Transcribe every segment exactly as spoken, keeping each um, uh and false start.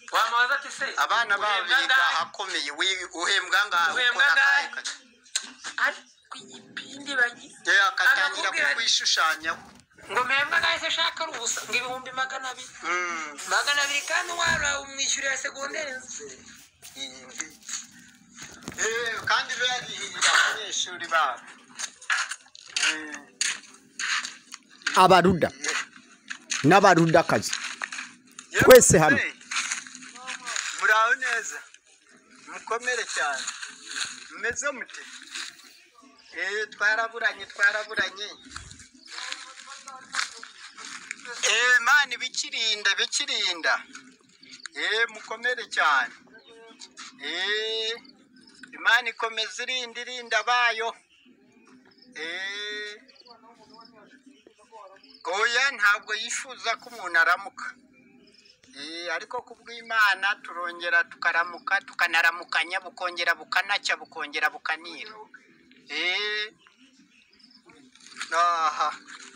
wamaza ati se abana babiga hakomeye uhembwa ngaho uhembwa ngaho ari kwipindi bagi ye akatangira kwishushanya ngo mpembwa ngaho se shaka rubusa ngo ibihumbi magana abiri magana abiri kandi wara umwishyurira segonderi eh kandi bari abanyeshuri ba abaruda n'abaruda kazi twese hamwe muraho neza mukomere cyane meze mute eh twaraburanye twaraburanye eh mani bikirinda bikirinda eh mukomere cyane eh imani komeza irindi rinda bayo eh oya ntabwo yifuza ko umuntu aramuka eh ariko kubw'Imana turongera tukaramuka tukanaramukanya bukongera bukanacya bukongera bukanira eh aha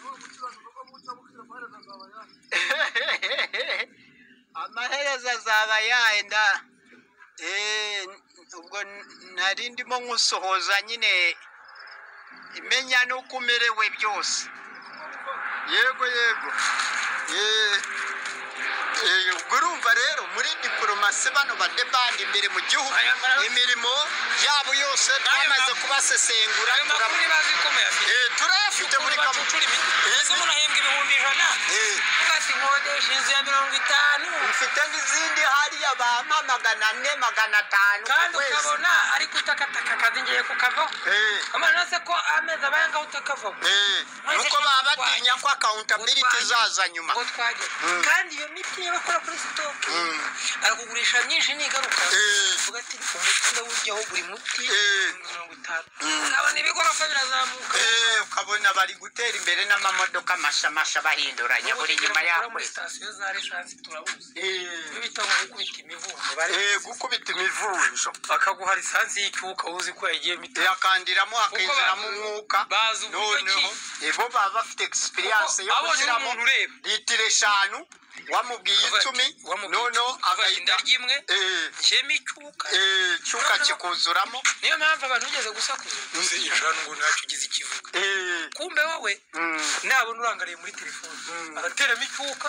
amaherezo azaba yaenda eh ubwo narindimo nkusohoza nyine imenya no kumerewe byose yego yego eh eh gurumva rero muri diplomasi bano badebandi imbere mu gihugu imirimo yabo yose twamaze kubasesengura turaburi bazikomeye eh turayafite muri kabucuri ese umuntu ahembwa ibihumbi ijana eh ugati nkodesha inzu ya mirongo itanu mfite n'izindi hariya bampa magana ane magana atanu kandi ukabona ari kutakataka kazi ngiye kukava eh amana se ko ameza bayanga utakava eh nuko baba batinya ko accountability zaza nyuma ngo twaje kandi iyo miti bakora kuri stock arakugurisha nyinshi nigaruka uvuga ati umuti ndawuryaho buri muti mirongo itanu ukabona ibigorofa birazamuka eh ukabona bari gutera imbere n'amamodoka mashamasha bahinduranya buri nyuma yaho muri station za reshansi turabuze eh bita ngo gukubita imivunjo bari eh gukubita imivunjo akaguha lisansi y'icyuka uzi ko yagiye miti yakandiramo akinjiramo umwuka bazi uburyo ebo baba bafite experience yo gushyiramo litiro eshanu wamubwiye icumi nono agahinda ryimwe cyemi cyuka eh cyuka kikuzuramo niyo mpamvu abantu ugeze gusakuza uzi ijana ngo ntacyo ugize ikivuga eh kumbe wowe nabona urangariye muri telefone arateramo icyuka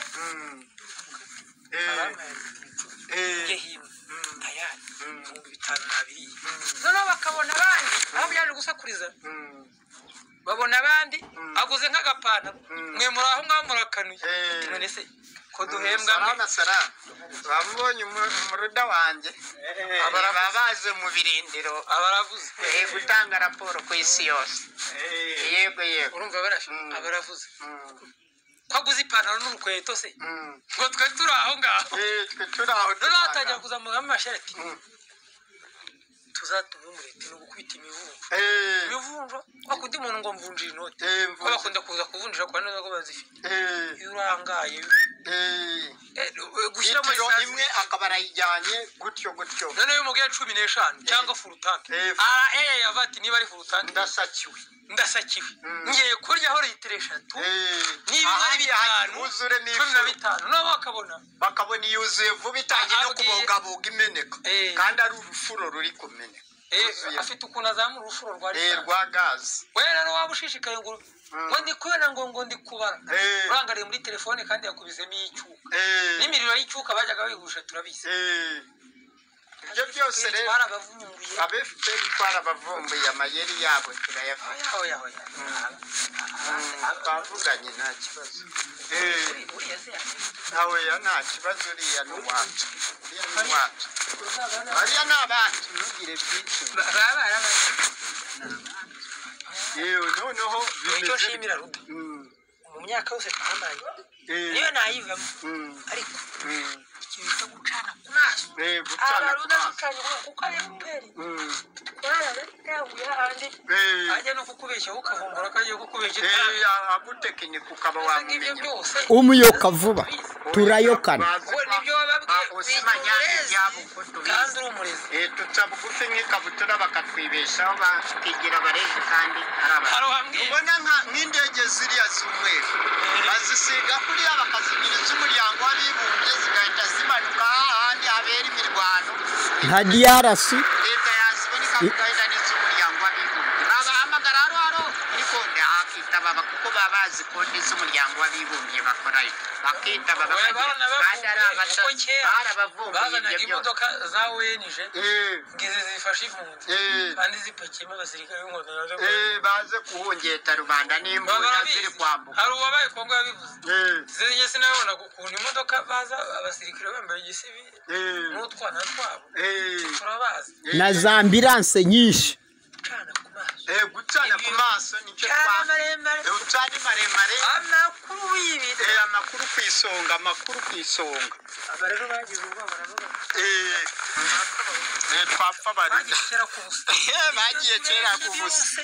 eh eh gehima tayari ibihumbi bitanu nabiri noneho bakabona abandi aho byaje gusakuriza babona abandi aguze nk'agapantaro mwe muri aho ngaho murakanuye none se ko duhembwa mwana sara bamubonye umuruda wanje abarabaze mu birindiro abaravuze eh gutanga raporo ku isi yose yego yego urumva barafi abaravuze kwaguze ipantaro n'urukweto se ngo twe turi aho ngaho eh twe turi aho none atajya kuzamuka mu masharati tuzatuma umurete no gukubita imivunjo eh imivunjo akundi umuntu ngo mvunjira inote eh bakunda kuza kuvunjira kwa neza ko bazifite eh yurangaye eh gushyira muri litiro imwe akabara yijyanye gutyo gutyo none yo mugiye cumi n'eshanu cyangwa full tank ah eh avati niba ari full tank ndasakiwe ndasakiwe ngiye kurya aho litiro eshatu niba ari bitanu uzure ni cumi na bitanu no bakabona bakabona yuzuye vuba itangiye no kubogaboga imeneka kandi ari urufuro ruri kumeneka eh afite ukuntu azamura urufuro rwa eh rwa gazi we rero wabushishikaye ngo ngo ndi kubera ngo ngo ndi kubara urangariye muri telefone kandi yakubizemo icyuka n'imiriro y'icyuka bajyaga bihusha turabizi ibyo byose rero barabavumbuye abefite twarabavumbuye amayeri yabo turayafite oya oya twavuganye nta kibazo nawe ya nta kibazo uriya n'uwacu uriya n'uwacu bariya ni abacu ntugire byinshi yewe noneho icyo nshimira ruta mu myaka yose twamaranye niyo nayivamo ariko ikintu cyo gucana ku maso abaruda tukanye kuko ari imperi ajya no kukubeshya ukavumbura kagiye kukubeshya agutekinika ukaba wamumenya umuyoka vuba turayokana nibyo bababwiye kandi uri umurezi tuca bugufi nk'ikabutura bakatwibeshaho bakigira abarezi kandi ubona nk'indege ziriya z'umweru bazisiga kuriya bakazigiriza umuryango w'abibumbye zigahita zimanuka ahandi imirwano nka D R C leta yaziboneka kugahita n'iz'umuryango w'abibumbye babahamagara haro haro ariko ntihakitaba kuko baba bazi konti z'umuryango w'abibumbye bakorayo bakitaba bakagira kandi ari barabavumbuye ibyo imodoka za O N G ngize zifasha impunzi kandi zipakiyemo abasirikare b'inkotanyi baze kuhungeta rubanda n'imbunda ziri kwambuka hari uwabaye Kongo yabivuze ziriye sinabona ukuntu imodoka baza abasirikare bambaye igisivili n'utwana twabo turabazi na za ambulance nyinshi eh gucana ku maso nicyo twa ucana maremare amakuru y'ibintu eh amakuru kwisonga amakuru kwisonga abarero bagize ubwo baravuga eh eh twapfa bari bagiye kera ku busa bagiye kera ku busa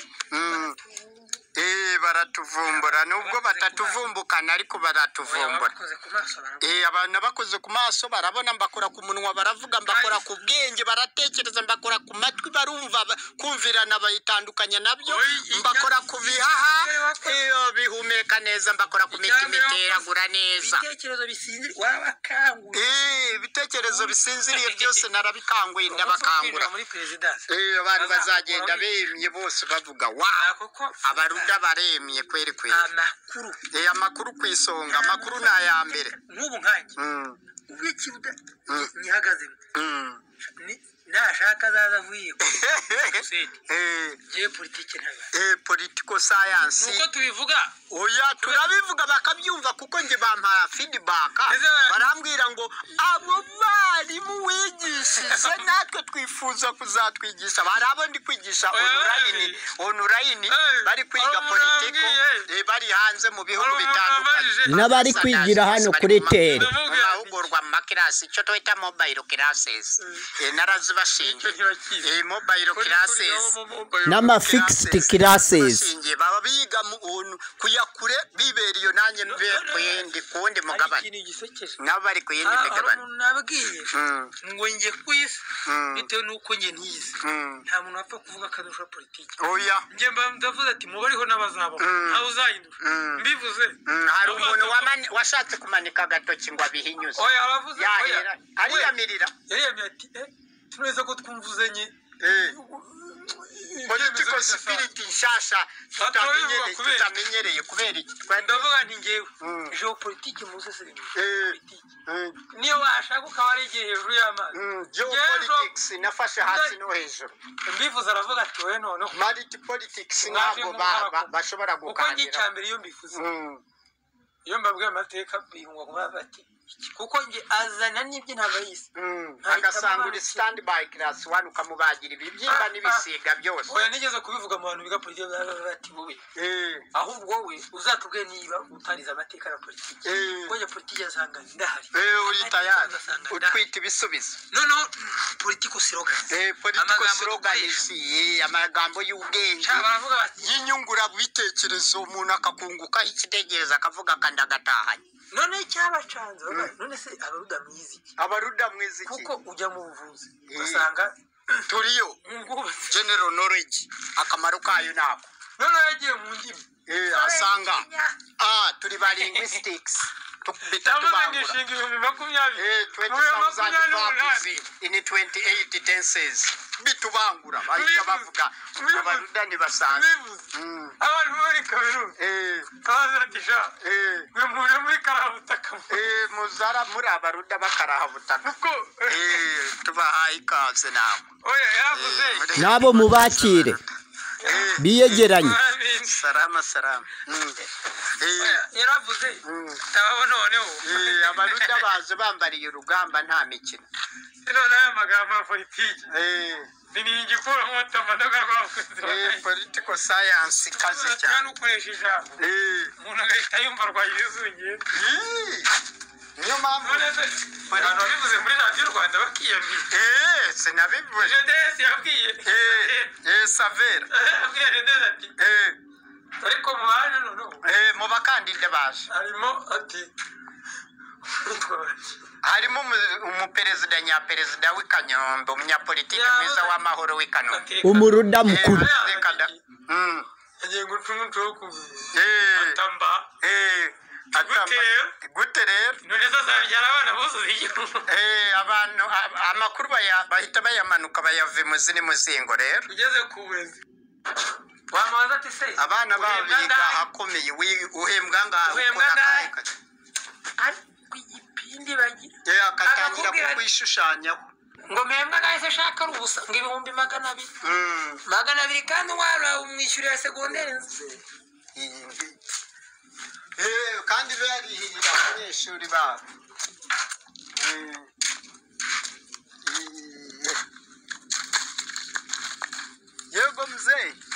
eh baratuvumbura nubwo batatuvumbukana ariko baratuvumbura eh abana bakoze ku maso barabona mbakora ku munwa baravuga mbakora ku bwenge baratekereza mbakora ku matwi barumva kumvirana bayitandukanya nabyo mbakora ku bihaha iyo bihumeka neza mbakora ku mitima iteragura neza ibitekerezo bisinziriye wabakanguye eh ibitekerezo bisinziriye byose narabikanguye ndabakangura muri presidence eh abantu bazagenda bemye bose bavuga wa abaruda baremye kweri kweri amakuru eh amakuru kwisonga amakuru na mbere nk'ubu nkanjye ubwikiruda nyihagaze ni nashaka zaza vuye eh je politike ntaga eh political science nuko tubivuga oya turabivuga bakabyumva kuko nge bampara feedback barambwira ngo abo bari mu wigishije natwe twifuza kuzatwigisha barabo ndi kwigisha online online bari kwiga politiko eh bari hanze mu bihugu bitandukanye n'abari kwigira hano kuri tere ahugurwa mu makirasi cyo twita mobile classes eh narazi bashinje eh mobile classes n'ama fixed classes baba biga mu kuyakure biberiyo nanye mbe kwendi kundi mugabane nabari kuyindi migabane nabwiye ngo nge kwisi bitewe nuko nge ntize nta muntu apfa kuvuga kadusha politiki oya nge ndavuze ati mubariho n'abazabo ntawe uzahindura mbivuze hari umuntu washatse kumanika agatoki ngo abihinyuze oya aravuze oya ari yamirira yari ati eh tuneze ko twumvuzanye eh political spirit nshasha tutamenyereye tutamenyereye kubera iki ndavuga nti ngewe geopolitique muze siri eh niyo washaka ukabari igihe hejuru y'amazi geopolitics nafashe hasi no hejuru mbivuze aravuga ati we none mariti politics ntabwo bashobora gukandira uko ngicambere iyo mbivuze iyo mbabwiye amateka bihungwa kuba bati kuko nge azana n'ibyo ntabayise agasanga uri stand by class one ukamubagira ibibyimba n'ibisiga byose oya nigeze kubivuga mu bantu biga politiki bati bubi eh ahubwo we uzatubwe niba utariza amateka ya politiki ko ya politiki yazanga ndahari eh uri tayari utwita ibisubizo no no political slogan eh political slogan eh amagambo y'ubwenge baravuga bati yinyungura bitekerezo umuntu akakunguka ikitegereza akavuga kandi agatahanye none cyabacanze none se abaruda mwizi abaruda mwizi kuko ujya mu buvuzi usanga turiyo general knowledge akamaro kayo nako none yagiye mu ndimi eh asanga ah turi ba linguistics tukubita tubangura eh twenty thousand in twenty-eight tenses bitubangura bahita bavuga abaruda ni basanzwe abantu bari Kamerun eh kazatisha eh mwe muri muri karabutaka eh muzara muri abaruda bakarahabutaka kuko eh tubahaye ikaze nawe oya yavuze nabo mubakire biyegeranye salama salama yaravuze tababona noneho eh abaruda baje bambariye urugamba nta mikino none aya magambo ya politiki eh ni ingikura nk'otama ndagabavuze eh political science kaze cyane ukoresha ijambo eh umuntu agahita yumva rwayizungiye niyo mpamvu abantu bivuze muri radio Rwanda bakiyambiye eh sinabivuze ndetse yabwiye eh eh savera yabwiye ndetse ati eh ariko mubana none eh mu bakandida baje harimo ati harimo umuperezida nyaperezida w'Ikanyombe umunyapolitiki mwiza w'amahoro w'Ikanombe umuruda mukuru mm agiye gucunga cyo kubi eh atamba eh gute rero none se azabyara abana buzuye igihugu eh abantu amakuru bahita bayamanuka bayave mu zini muzingo rero ugeze ku burezi wamaza ati se abana babiga hakomeye uhembwa ngaho ukora ariko igipindi bagira eh akatangira kwishushanya ngo mpembwa nahise shaka rubusa ngo ibihumbi magana abiri magana abiri kandi wara umwishyurira segonderi eh kandi barihirira abanyeshuri babo yego mzee